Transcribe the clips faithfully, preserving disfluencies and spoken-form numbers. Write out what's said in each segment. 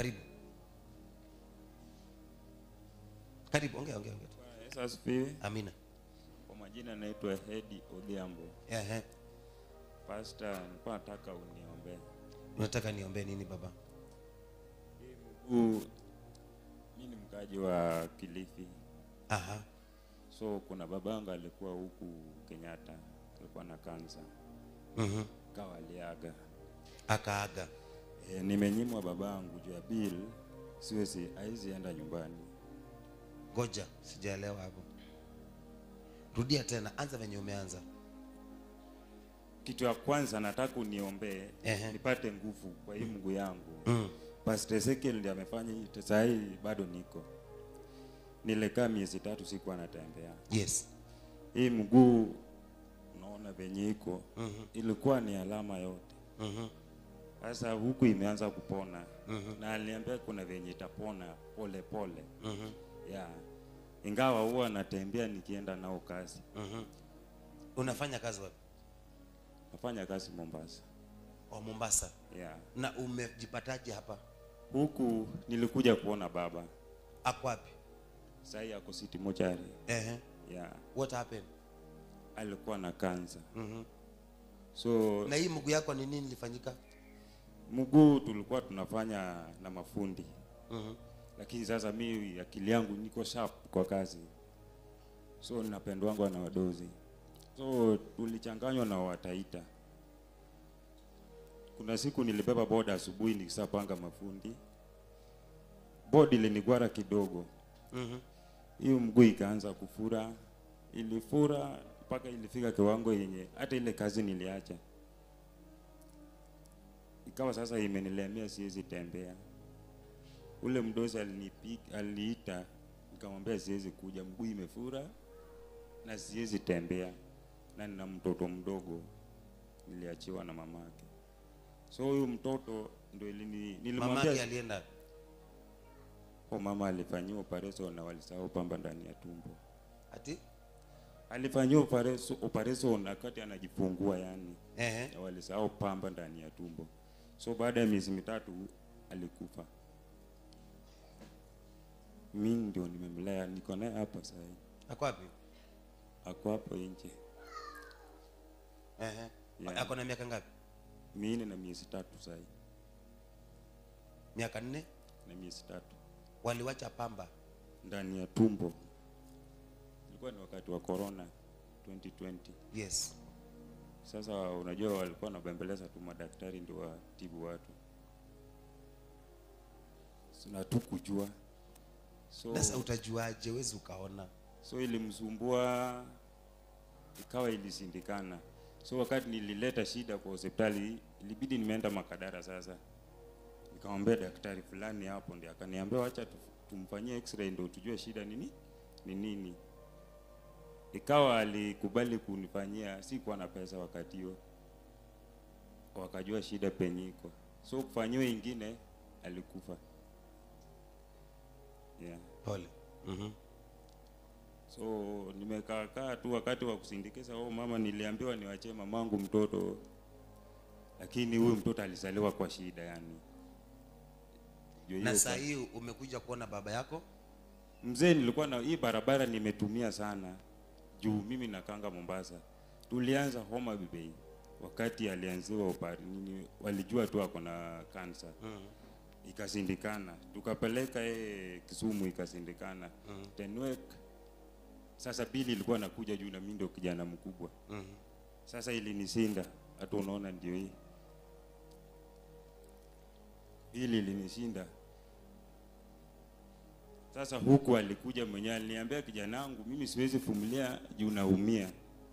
Karibu. Karibu, ongea ongea ongea. Yesu asifiwe. Amina. Kwa majina naitwa Hedi Odhiambo. Eh eh. Pastor, nilikuwa nataka uniombee. Unataka niombe nini baba? Mguu, mimi ni mkaji wa Kilifi. Aha. So kuna babangu alikuwa huku Kenyatta, alikuwa na kansa. Mhm. Mm Kawa aliaga. Akaaga. E, nimenyimwa babangu juu ya bill, siwezi haizi enda nyumbani. Ngoja, sijaelewa hapo. Rudia tena, anza venye umeanza. Kitu ya kwanza nataka uniombee nipate nguvu kwa hii mguu yangu. Mm. Pastor Ezekiel ndiye amefanya hii, sasa hii bado niko. Nilikaa miezi tatu siku anatembea. Yes. Hii mguu unaona venye iko, mm -hmm. ilikuwa ni alama yote. Mhm. Sasa huku imeanza kupona. mm -hmm. Na aliambia kuna venye itapona pole pole. Mhm. Mm yeah. Ingawa huwa natembea nikienda nao kazi. Mhm. Mm Unafanya kazi wapi? Nafanya kazi Mombasa. O Mombasa. Yeah. Na umejipataje hapa? Huku nilikuja kuona baba. Ako wapi? Sasa yako City Mochari. Eh. Yeah. What happened? Alikuwa na kansa. Mhm. Mm So na hii mguu yako ni nini ilifanyika? Mguu tulikuwa tunafanya na mafundi. Mhm. Mm Lakini sasa mimi akili yangu niko sharp kwa kazi. So ninapendwangwa na wadozi. So tulichanganywa na Wataita. Kuna siku nilibeba boda asubuhi nikisapanga mafundi. Bodi ilinigwara kidogo. Mhm. Hiyo mguu ikaanza kufura. Ilifura mpaka ilifika kiwango yenye hata ile kazi niliacha. Ikawa sasa imenilemea siwezi tembea. Ule mdozi alinipiga, aliita, nikamwambia siwezi kuja, mguu imefura na siwezi tembea. Na nina mtoto mdogo niliachiwa na mamake. So huyu mtoto ndio ilini nilimwambia mamake alienda. Kwa mama alifanyiwa operation na walisahau pamba ndani ya tumbo. Ati alifanyiwa operation operation wakati anajifungua yani. Eh. Na walisahau pamba ndani ya tumbo. So baada ya miezi mitatu alikufa. Mimi ndio nimemlea, niko naye hapa sasa. Ako wapi? Ako hapo nje. Eh. Yeah. Ako na miaka ngapi? Mimi na miezi tatu sasa. Miaka nne na miezi tatu. Waliwacha pamba ndani ya tumbo. Ilikuwa ni wakati wa corona twenty twenty. Yes. Sasa unajua walikuwa wanabembeleza tu madaktari ndio watibu watu. Sina tu kujua. So sasa utajuaje wewe ukaona? So ilimsumbua ikawa ilisindikana. So wakati nilileta shida kwa hospitali ilibidi nimeenda Makadara sasa. Nikamwambia daktari fulani hapo ndiye akaniambia acha tumfanyie x-ray ndio tujue shida nini ni nini. Ikawa alikubali kunifanyia, sikuwa na pesa wakati huo. Wakajua shida penye iko. So kufanyiwa ingine alikufa. Yeah. Pole. Mhm. Mm so nimekaa kaa tu wakati wa kusindikiza oh mama niliambiwa niwaachie mamangu mtoto. Lakini huyu mtoto alizaliwa kwa shida yani. Na sasa hii umekuja kuona baba yako? Mzee nilikuwa na hii barabara nimetumia sana. Juu mimi nakanga Mombasa. Tulianza Homa Bay wakati alianziwa opari nini walijua tu ako na kansa. Mm. Ikasindikana. Tukapeleka yeye Kisumu ikasindikana. Mm. Tenwek sasa bili ilikuwa nakuja juu na mimi ndio kijana mkubwa. Mm. Sasa ilinisinda hata unaona ndio hii. Bili ilinishinda. Sasa huku alikuja mwenyewe aliniambia kijana wangu mimi siwezi vumilia juu naumia.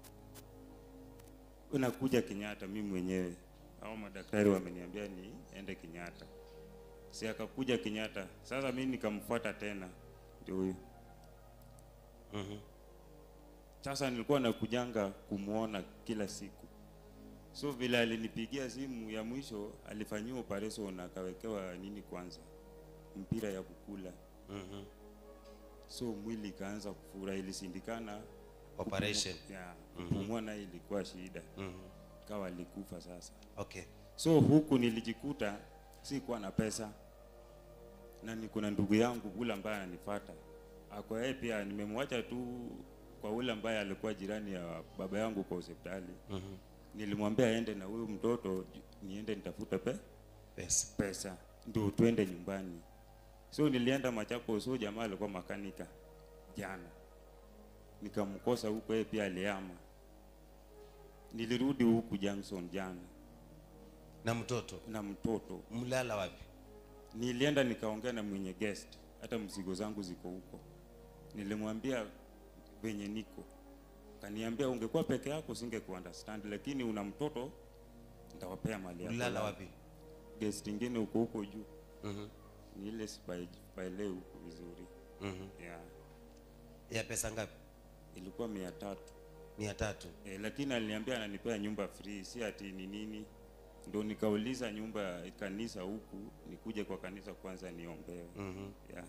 Unakuja Kenyatta mimi mwenyewe. Hao madaktari wameniambia ni ende Kenyatta. Si akakuja Kenyatta. Sasa mimi nikamfuata tena. Ndio huyo. Mhm. Mm Sasa nilikuwa nakujanga kumuona kila siku. So vile alinipigia simu ya mwisho alifanyiwa operation na akawekewa nini kwanza? Mpira ya kukula. Mhm. Mm So mwili kaanza kufura ilisindikana operation. Yeah. Kupumua na ilikuwa shida. Mhm. Kawa alikufa sasa. Okay. So huku nilijikuta sikuwa na pesa. na niko na ndugu yangu ule ambaye ananifuata. Ako yeye pia nimemwacha tu kwa ule ambaye alikuwa jirani ya baba yangu kwa hospitali. Mhm. Nilimwambia aende na huyu mtoto niende nitafuta pe Pesa. pesa ndio tuende nyumbani. So nilienda Machakos, so jamaa alikuwa makanika jana. Nikamkosa huko, yeye pia aliama. Nilirudi huku Junction jana Na mtoto. na mtoto. Mlala wapi? Nilienda nikaongea na mwenye guest, hata mzigo zangu ziko huko. Nilimwambia venye niko. Kaniambia ungekuwa peke yako singekuwa understand, lakini una mtoto nitawapea mali yako. Mlala wapi? Guest nyingine huko huko juu. Mhm. Ni ile sipaelewi huko vizuri. Mhm. Yeah. Ya pesa ngapi? Ilikuwa mia tatu. mia tatu. E, lakini aliniambia ananipea nyumba free, si ati ni nini. Ndio nikauliza nyumba kanisa huku, nikuje kwa kanisa kwanza niombewe. Mhm. Yeah.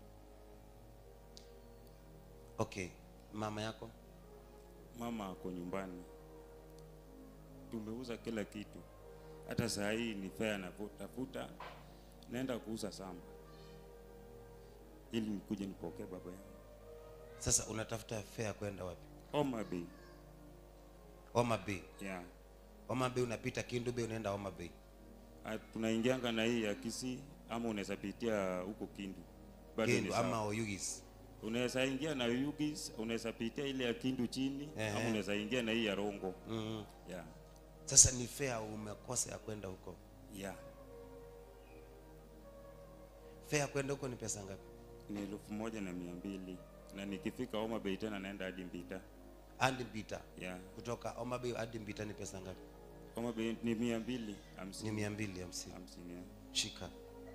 Okay. Mama yako? Mama ako nyumbani. Tumeuza kila kitu. Hata saa hii ni fair na tafuta naenda kuuza samba ili nikuje nipokee baba yangu. Sasa unatafuta fare kwenda wapi? Homa Bay. Homa Bay. Yeah. Homa Bay unapita Kindu Bay unaenda Homa Bay. Ah, tunaingianga na hii ya Kisii ama unaweza pitia huko Kindu. Kindu ama Oyugis. Unaweza ingia na Oyugis, unaweza pitia ile ya Kindu chini, Eh, ama unaweza ingia na hii ya Rongo. Mhm. Yeah. Sasa ni fare umekosa ya kwenda huko. Yeah. Fare kwenda huko ni pesa ngapi? Ni elfu moja na mia mbili. Na nikifika Homa Bay tena naenda hadi Mbita. Hadi Mbita. Yeah. Kutoka Homa Bay hadi Mbita ni pesa ngapi? Homa Bay ni mia mbili hamsini. Ni mia mbili hamsini. hamsini. Yeah. Shika.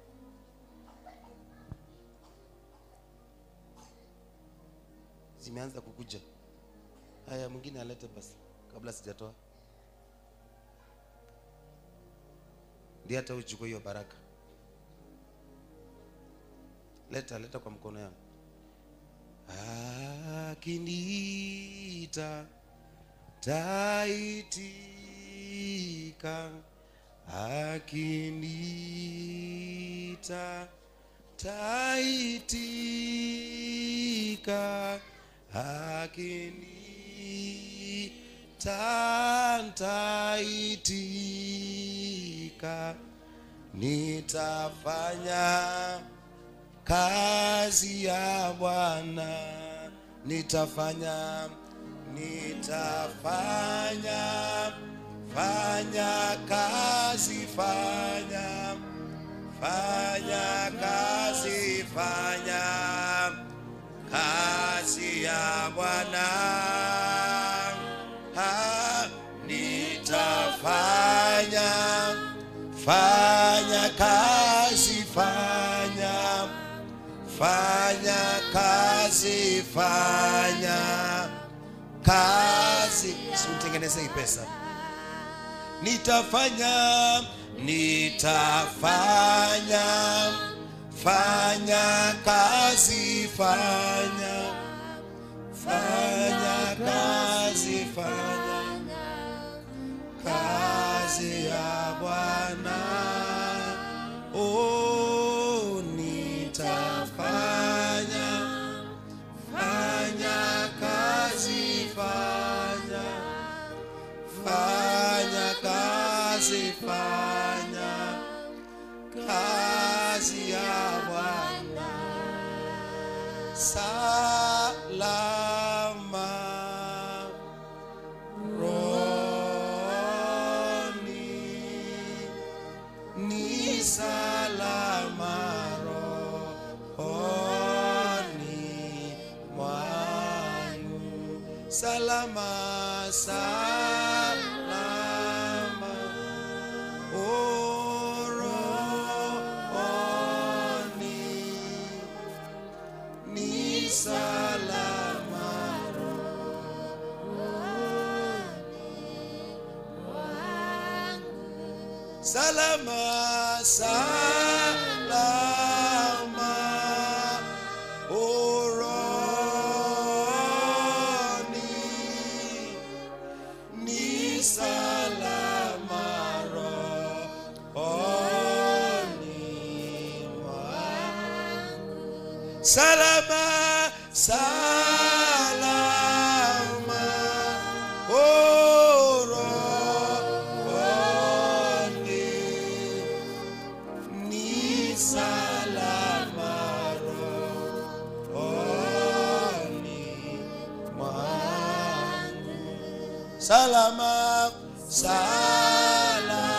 Zimeanza kukuja. Haya, mwingine alete basi kabla sijatoa. Ndio hata uchukue hiyo baraka. Leta leta kwa mkono yangu. Akiniita taitika, akiniita taitika, akiniita taitika, nitafanya kazi ya Bwana, nitafanya nitafanya fanya kazi fanya fanya kazi fanya kazi ya Bwana, ha, nitafanya fanya kazi fanya fanya kazi fanya kazi. Simtengeneze hii pesa. Nitafanya nitafanya fanya kazi fanya fanya kazi fanya kazi ya Bwana. Oh, nitafanya fanya kazi fanya fanya kazi fanya kazi ya Bwana. Salama roni ni salama rohoni mwangu, salama salama oh, rohoni ni salama rohoni, salama salama oh, rohoni ni salama rohoni mwangu. salama, salama, oh, rohoni ni salama, rohoni mwangu, salama, salama,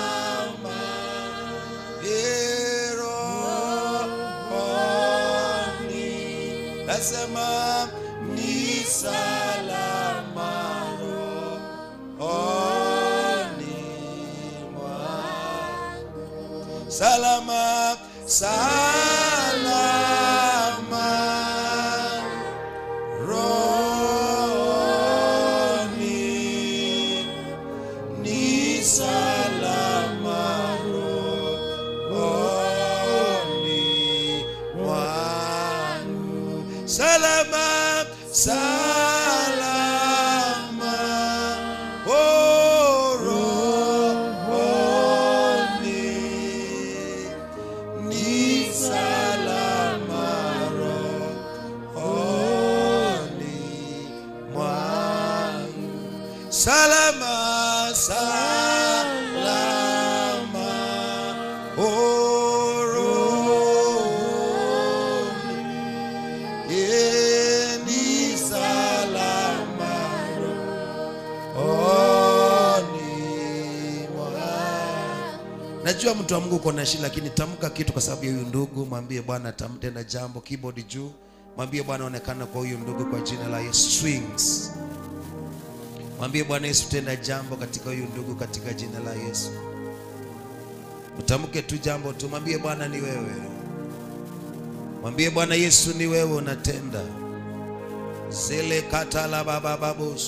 eh, rohoni nasema ni salama, rohoni mwangu, salama, salama, rohoni ni salama, rohoni mwangu, salama, salama, oh, rohoni ni salama, rohoni mwangu, salama, salama, oh, rohoni eh, ni salama, rohoni mwangu. Najua mtu wa Mungu uko na shida, lakini tamka kitu kwa sababu ya huyu ndugu. Mwambie Bwana atamtenda jambo. Keyboard juu, mwambie Bwana onekana kwa huyu ndugu kwa jina la Yesu. Swings, mwambie Bwana Yesu tenda jambo katika huyu ndugu katika jina la Yesu. Utamke tu jambo tu, mwambie Bwana ni wewe, mwambie Bwana Yesu ni wewe unatenda. Zile katala baba babos,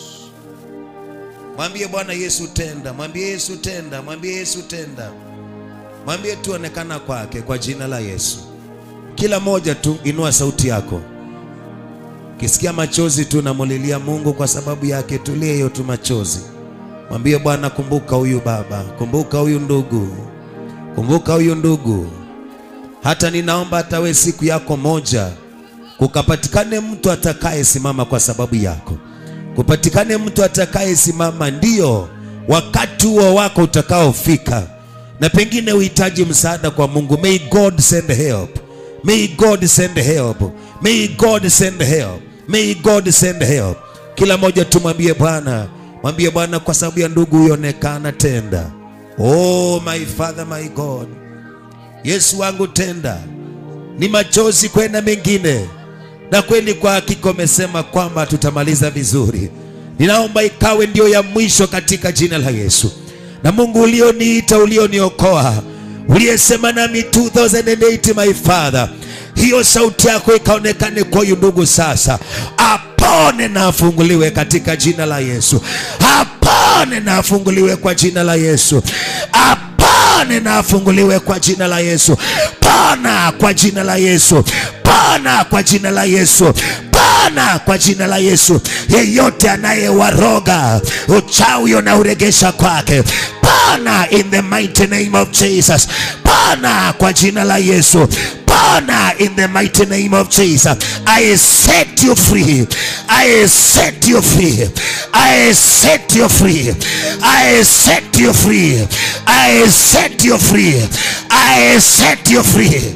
mwambie Bwana Yesu tenda, mwambie Yesu tenda, mwambie Yesu tenda, mwambie tu onekana kwake kwa jina la Yesu. Kila moja tu inua sauti yako, kisikia machozi tu namulilia Mungu kwa sababu yake, tulie hiyo tu machozi. Mwambie Bwana kumbuka huyu baba, kumbuka huyu ndugu, kumbuka huyu ndugu. Hata ninaomba hata we siku yako moja kukapatikane mtu atakaye simama kwa sababu yako, kupatikane mtu atakaye simama. Ndio wakati huo wako utakaofika, na pengine uhitaji msaada kwa Mungu. May God send help, may God send help, may God send help, may God send help. Kila moja tumwambie Bwana, mwambie Bwana kwa sababu ya ndugu huyo onekana tenda. Oh my Father, my God, Yesu wangu tenda. Ni machozi kwenda mengine, na kweli kwa hakika umesema kwamba tutamaliza vizuri. Ninaomba ikawe ndio ya mwisho katika jina la Yesu. Na Mungu ulioniita, ulioniokoa, uliyesema nami two thousand eight, my Father, hiyo sauti yako ikaonekane kwa huyu ndugu sasa. Apone na afunguliwe katika jina la Yesu. Apone na afunguliwe kwa jina la Yesu. Apone na afunguliwe kwa jina la Yesu. Pona kwa jina la Yesu. Pona kwa jina la Yesu. Pona kwa jina la Yesu. Yeyote anayewaroga uchawi unauregesha kwake, pona in the mighty name of Jesus. Pona kwa jina la Yesu. Pona in the mighty name of Jesus. I set you free. I set you free. I set you free. I set you free. I set you free. I set you free.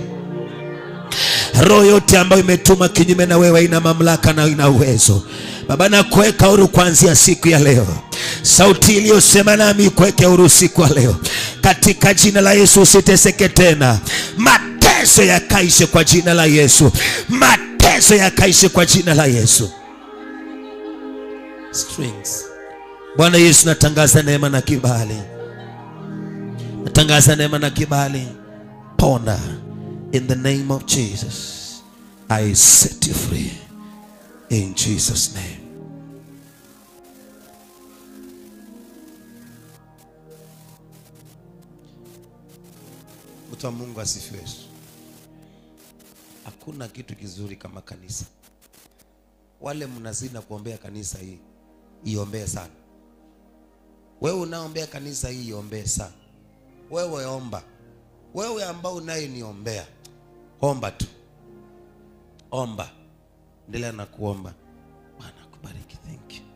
Roho yote ambayo imetuma kinyume na wewe ina mamlaka na ina uwezo. Baba, na kuweka huru kuanzia siku ya leo. Sauti iliyosema nami kuweke huru siku ya leo katika jina la Yesu. Usiteseke tena. Mateso yakaishe kwa jina la Yesu. Mateso yakaishe kwa jina la Yesu. Strings. Bwana Yesu, natangaza neema na kibali. Natangaza neema na kibali. Pona. In the name of Jesus, I set you free. In Jesus' name. Mtu wa Mungu asifiwe. Hakuna kitu kizuri kama kanisa. Wale mnazina kuombea kanisa hii, iombee sana. Wewe unaombea kanisa hii, iombee sana. Wewe omba. Wewe ambao unayeniombea, omba tu. Omba. Endelea na kuomba. Bwana akubariki. Thank you.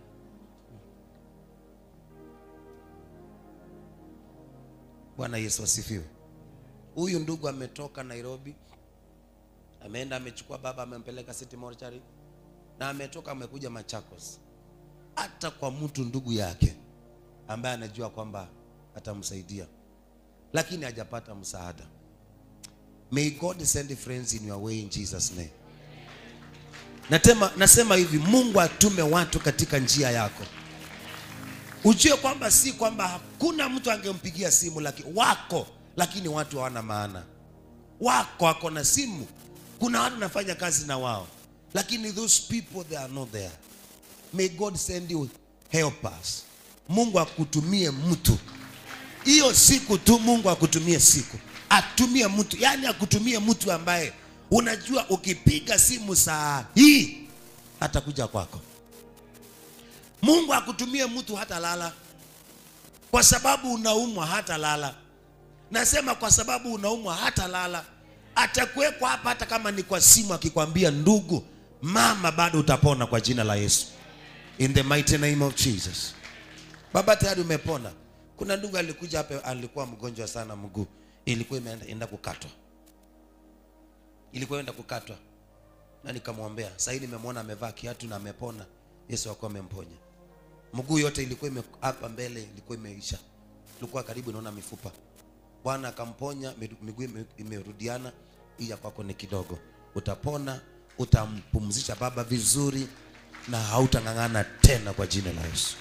Bwana Yesu asifiwe. Huyu ndugu ametoka Nairobi. Ameenda amechukua baba, amempeleka City Mortuary. Na ametoka amekuja Machakos. Hata kwa mtu ndugu yake ambaye anajua kwamba atamsaidia, lakini hajapata msaada. May God send friends in your way in Jesus name. Natema, nasema hivi, Mungu atume watu katika njia yako. Ujue kwamba si kwamba hakuna mtu angempigia simu, lakini wako, lakini watu hawana maana. Wako wako na simu. Kuna watu nafanya kazi na wao, lakini those people they are not there. May God send you helpers. Mungu akutumie mtu. Hiyo siku tu Mungu akutumie siku. Atumie mtu, yani akutumie mtu ambaye unajua ukipiga simu saa hii atakuja kwako. Mungu akutumie mtu hata lala. Kwa sababu unaumwa hata lala. Nasema kwa sababu unaumwa hata lala. Atakuwekwa hapa hata kama ni kwa simu akikwambia ndugu, mama bado utapona kwa jina la Yesu. In the mighty name of Jesus. Baba tayari umepona. Kuna ndugu alikuja hapa, alikuwa mgonjwa sana mguu. Ilikuwa imeenda kukatwa. Ilikuwa imeenda kukatwa. Na nikamwombea. Sasa hivi nimemwona amevaa kiatu na amepona. Yesu akawa amemponya. Mguu yote ilikuwa ime hapa mbele ilikuwa imeisha. Tulikuwa karibu naona mifupa. Bwana akamponya, miguu imerudiana, ija kwako ni kidogo. Utapona, utampumzisha baba vizuri na hautangangana tena kwa jina la Yesu.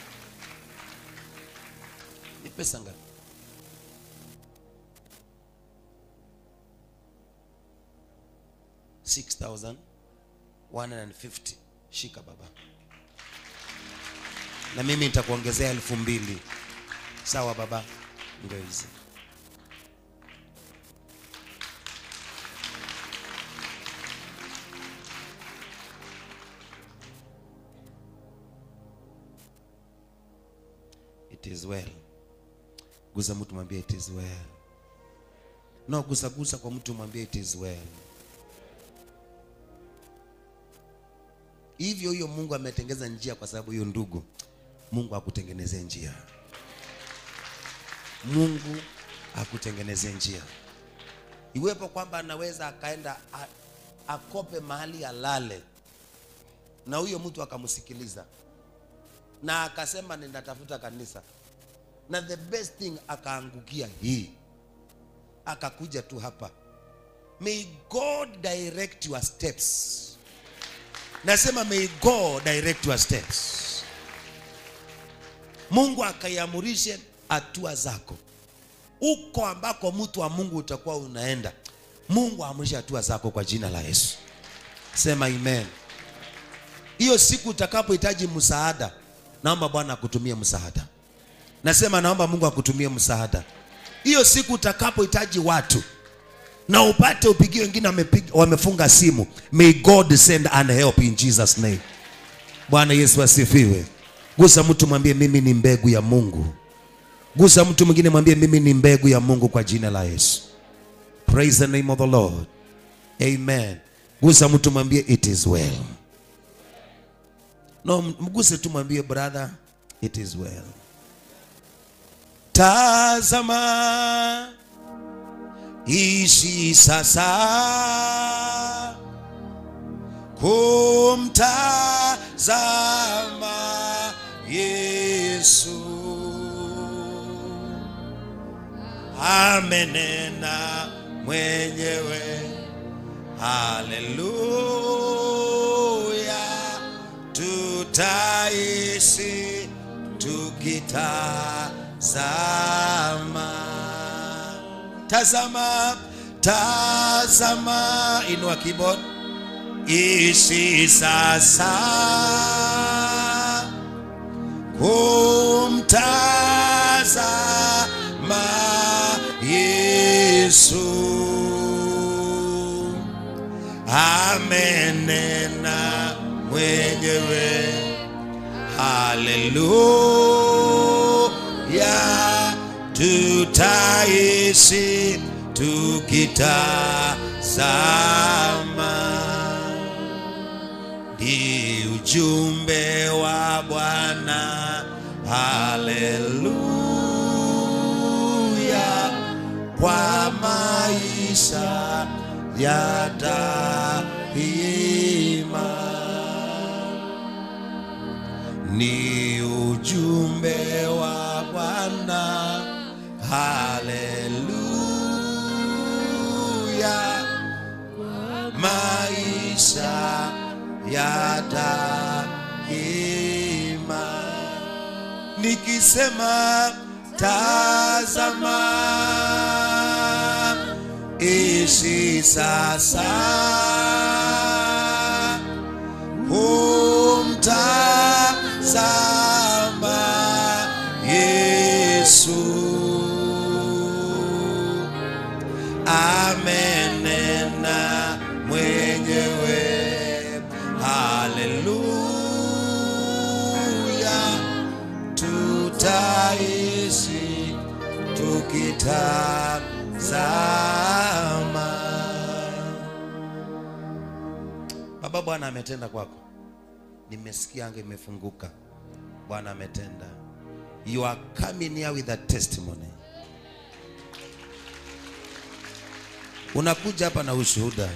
Ni pesa ngapi? six thousand one hundred fifty. Shika baba. Na mimi nitakuongezea elfu mbili. Sawa baba? Ndio hizi. It is well. Gusa mtu mwambie it is well. No, gusa gusa kwa mtu mwambie it is well. Hivyo hiyo Mungu ametengeza njia kwa sababu hiyo ndugu. Mungu akutengenezee njia. Mungu akutengenezee njia. Iwepo kwamba anaweza akaenda akope mahali alale. Na huyo mtu akamsikiliza. Na akasema ninatafuta kanisa. Na the best thing akaangukia hii. Akakuja tu hapa. May God direct your steps. Nasema may God direct your steps. Mungu akaiamurishe hatua zako. Uko ambako mtu wa Mungu utakuwa unaenda, Mungu aamurishe hatua zako kwa jina la Yesu. Sema amen. Hiyo siku utakapohitaji msaada, naomba Bwana akutumie msaada. Nasema naomba Mungu akutumie msaada. Hiyo siku utakapohitaji watu na upate upigie wengine wamefunga simu, may God send an help in Jesus name. Bwana Yesu asifiwe. Gusa mtu mwambie mimi ni mbegu ya Mungu. Gusa mtu mwingine mwambie mimi ni mbegu ya Mungu kwa jina la Yesu. Praise the name of the Lord. Amen. Gusa mtu mwambie it is well. No, mguse tu mwambie brother it is well. Tazama ishi sasa kumtazama Yesu. Amenena mwenyewe. Haleluya. Tutaishi tukitazama. Tazama, tazama, inua keyboard. Ishi sasa kumtazama Yesu. Amenena mwenyewe. Haleluya. Tutaishi tukitazama. ni ujumbe wa Bwana. Haleluya, kwa maisha ya daima. Ni ujumbe wa Bwana. Haleluya, maisha ya daima. Nikisema tazama, ishi sasa, humtazama Yesu. Amenena mwenyewe. Haleluya, tutaishi tukitazama. Baba, Bwana ametenda kwako. Nimesikia anga imefunguka. Bwana ametenda. You are coming here with a testimony. Unakuja hapa na ushuhuda.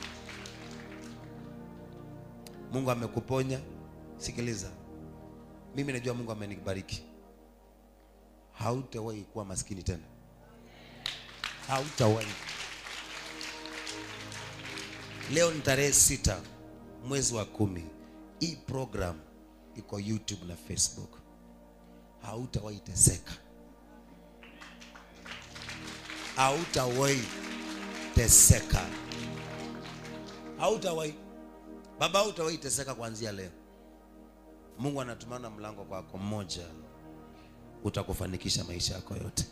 Mungu amekuponya. Sikiliza, mimi najua Mungu amenibariki. Hautawahi kuwa maskini tena. Hautawahi. Leo ni tarehe sita mwezi wa kumi. Hii program iko YouTube na Facebook. Hautawahi teseka. Hautawahi teseka. Hautawahi. Baba, hautawahi teseka kuanzia leo. Mungu anatumana mlango kwako mmoja, utakufanikisha maisha yako yote.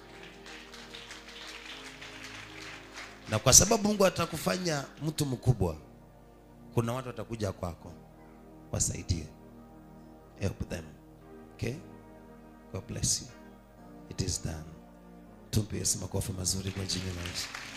Na kwa sababu Mungu atakufanya mtu mkubwa, kuna watu watakuja kwako wasaidie. Help them. Okay? God bless you. It is done. Tumpe Yesu makofi mazuri kwa jina la Yesu.